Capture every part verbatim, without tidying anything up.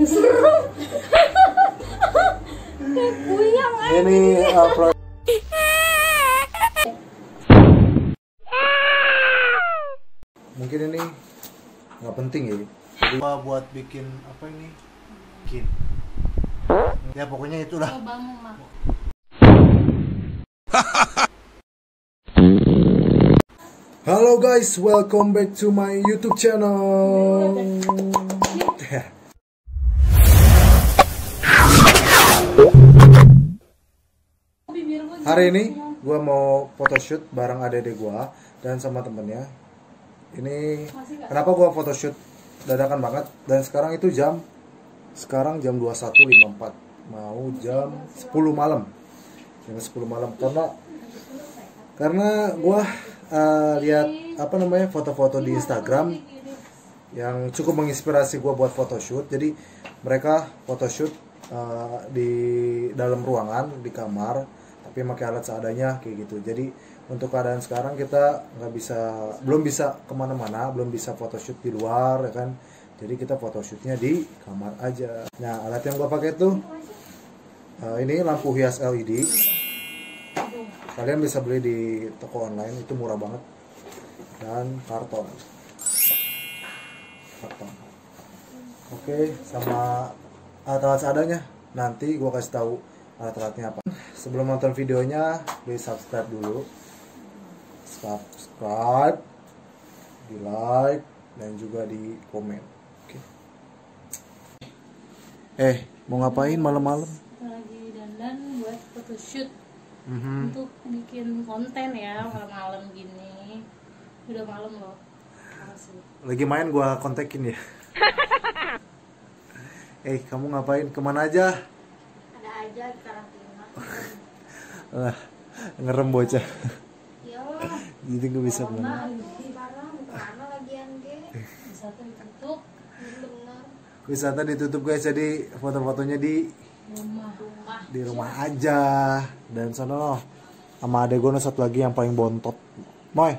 serem. Kayak kuyang aja. Ini uh, pro mungkin ini nggak penting ya. Jadi buat bikin apa ini? Bikin. Ya pokoknya itulah. Coba Mama. Halo guys, welcome back to my YouTube channel. Hari ini gue mau photoshoot bareng adik-adik gue dan sama temennya. Ini kenapa gue photoshoot dadakan banget, dan sekarang itu jam sekarang jam dua puluh satu lima puluh empat, mau jam sepuluh malam. Jam sepuluh malam karena karena gue uh, lihat apa namanya foto-foto di Instagram yang cukup menginspirasi gue buat photoshoot. Jadi mereka photoshoot uh, di dalam ruangan, di kamar, tapi pakai alat seadanya kayak gitu. Jadi untuk keadaan sekarang kita nggak bisa, belum bisa kemana-mana, belum bisa photoshoot di luar, ya kan? Jadi kita photoshootnya di kamar aja. Nah, alat yang gua pakai tuh uh, ini lampu hias L E D. Kalian bisa beli di toko online, itu murah banget. Dan karton, karton. Oke, sama alat-alat seadanya. Nanti gua kasih tahu alat-alatnya apa. Sebelum nonton videonya, please subscribe dulu. Subscribe, di like, dan juga di komen. Oke. Eh, mau ngapain malam-malam? Lagi dandan buat photoshoot. Mm-hmm. Untuk bikin konten ya malam-malam gini. Udah malam loh. Asli. Lagi main gua kontekin ya. Eh, kamu ngapain? Kemana aja? Ada aja di karantina. Uh, ngerem bocah. Ya. Jadi gue bisa kemana? Karena lagian ge. Wisata ditutup. Bener. Wisata ditutup guys, jadi foto-fotonya di Rumah. Rumah. di rumah aja. Dan sono sama adek gue satu lagi yang paling bontot, Moy.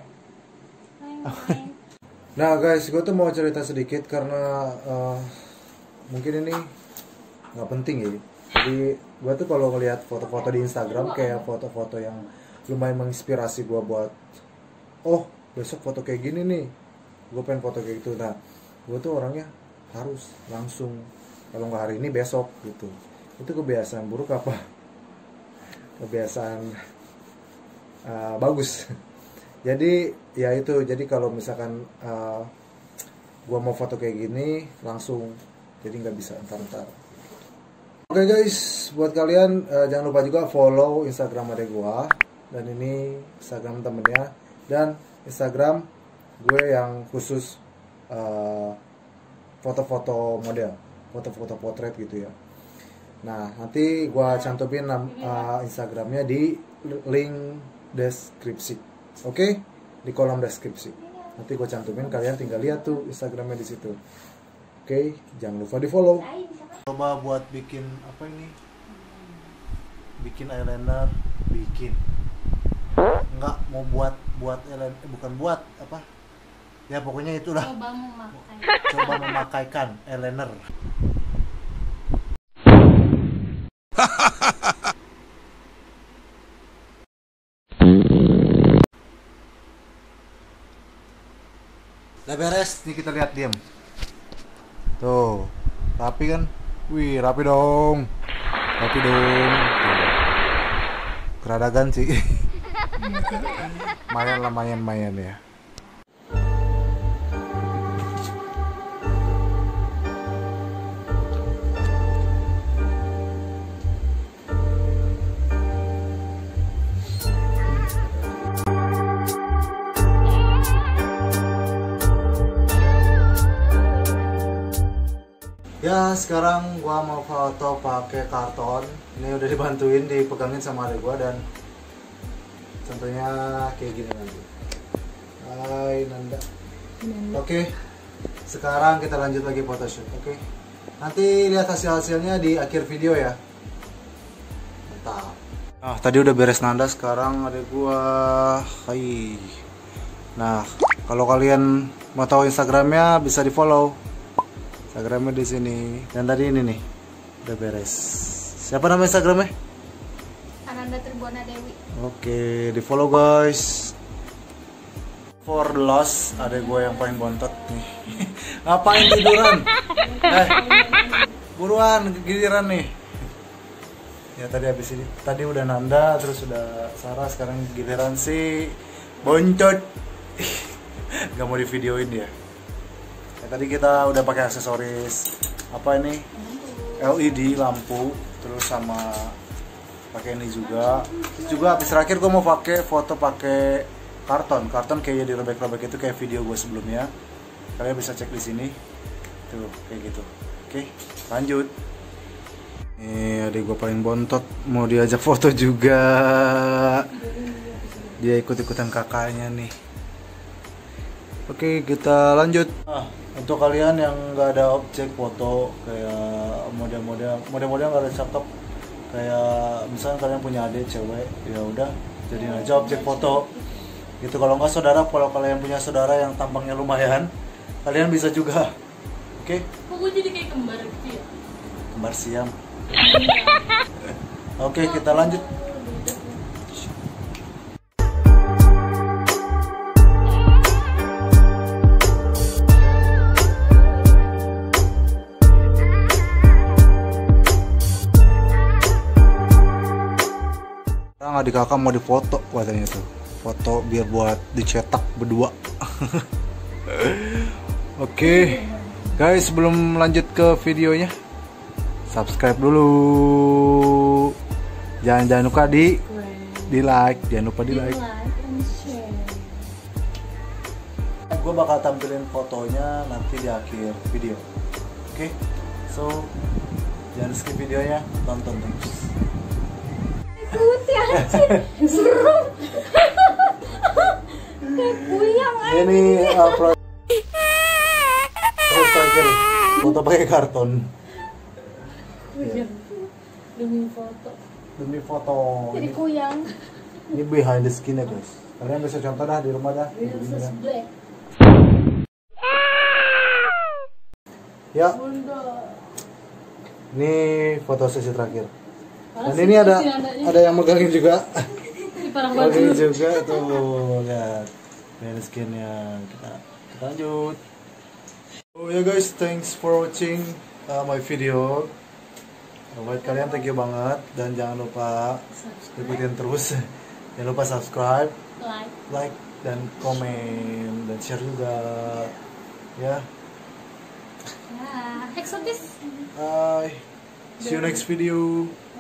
Nah guys, gue tuh mau cerita sedikit karena uh, mungkin ini nggak penting ya. Jadi gue tuh kalau ngeliat foto-foto di Instagram kayak foto-foto yang lumayan menginspirasi gue buat, oh besok foto kayak gini nih, gue pengen foto kayak gitu. Nah gue tuh orangnya harus langsung, kalau nggak hari ini besok gitu. Itu kebiasaan buruk apa kebiasaan uh, bagus? Jadi ya itu, jadi kalau misalkan uh, gue mau foto kayak gini langsung, jadi nggak bisa entar-entar. Oke okay guys, buat kalian uh, jangan lupa juga follow Instagram adek gue, dan ini Instagram temennya, dan Instagram gue yang khusus uh, foto-foto model, foto-foto potret gitu ya. Nah nanti gue cantumin uh, Instagramnya di link deskripsi, oke? Okay? Di kolom deskripsi. Nanti gue cantumin, kalian tinggal lihat tuh Instagramnya di situ. Oke, okay? Jangan lupa di follow. Coba buat bikin apa ini? Bikin eyeliner, bikin. Enggak mau buat buat eyeliner, eh, bukan buat apa? Ya pokoknya itulah. Coba memakai. Coba memakaikan eyeliner. Udah beres, nih kita lihat, diam. Tuh, rapi kan? Wih, rapi dong. Rapi dong. Keradagan sih. Mayan lah, mayan-mayan ya. Ya sekarang gua mau foto pakai karton. Ini udah dibantuin, dipegangin sama adek gua, dan tentunya kayak gini nanti. Hai Nanda. Oke, okay. Sekarang kita lanjut lagi photoshoot. Oke, okay. Nanti lihat hasil-hasilnya di akhir video ya. Mantap. Ah tadi udah beres Nanda, sekarang adek gua. Hai. Nah kalau kalian mau tahu Instagramnya bisa di follow. Instagramnya di sini. Dan tadi ini nih udah beres. Siapa nama Instagramnya? Ananda Tribuana Dewi. Oke, di follow guys. For the lost, ada gue yang paling bontot nih. Ngapain tiduran? Eh, buruan giliran nih. Ya tadi habis ini, tadi udah Nanda, terus udah Sarah, sekarang giliran si boncot. Gak mau di videoin dia. Ya, tadi kita udah pakai aksesoris apa ini? L E D lampu, terus sama pakai ini juga. Terus juga habis terakhir gue mau pakai foto pakai karton, karton kayak dirobek-robek itu kayak video gue sebelumnya. Kalian bisa cek di sini. Tuh kayak gitu. Oke, lanjut. Nih adik gue paling bontot, mau diajak foto juga. Dia ikut-ikutan kakaknya nih. Oke, kita lanjut. Nah, untuk kalian yang nggak ada objek foto kayak model-model, model-model nggak ada cakep, kayak misalnya kalian punya adik cewek, ya udah jadiin aja objek foto. Gitu. Kalau nggak saudara, kalau kalian punya saudara yang tampangnya lumayan, kalian bisa juga. Oke? Kok gue jadi kayak kembar gitu ya? Kembar siam. Oke, kita lanjut. Sekarang adik kakak mau difoto katanya tuh. Foto biar buat dicetak berdua. Oke. Guys, sebelum lanjut ke videonya, subscribe dulu. Jangan jangan lupa di di like, jangan lupa di like. Gue bakal tampilin fotonya nanti di akhir video. Oke, okay? So jangan skip videonya, tonton terus. Ikuti anjir, serem. Kayak kuyang aja. Ini uh, pro- terus terakhir foto pakai karton. Demi foto. Demi foto. Jadi kuyang. Ini behind the skin ya guys. Kalian bisa contoh dah di rumah dah. Versus black. Ya, Bunda. ini foto sesi terakhir. Malah Dan ini ada sih nandanya. ada yang megangin juga. Di parang baju. Megangin juga tuh, lihat. Behind the skinnya. Kita, kita lanjut. Oh ya guys, thanks for watching uh, my video. Buat kalian thank you banget dan jangan lupa ikutin terus. Jangan lupa subscribe, Like. like dan komen dan share juga. Ya. Ya, eksotis. Bye. See you next video.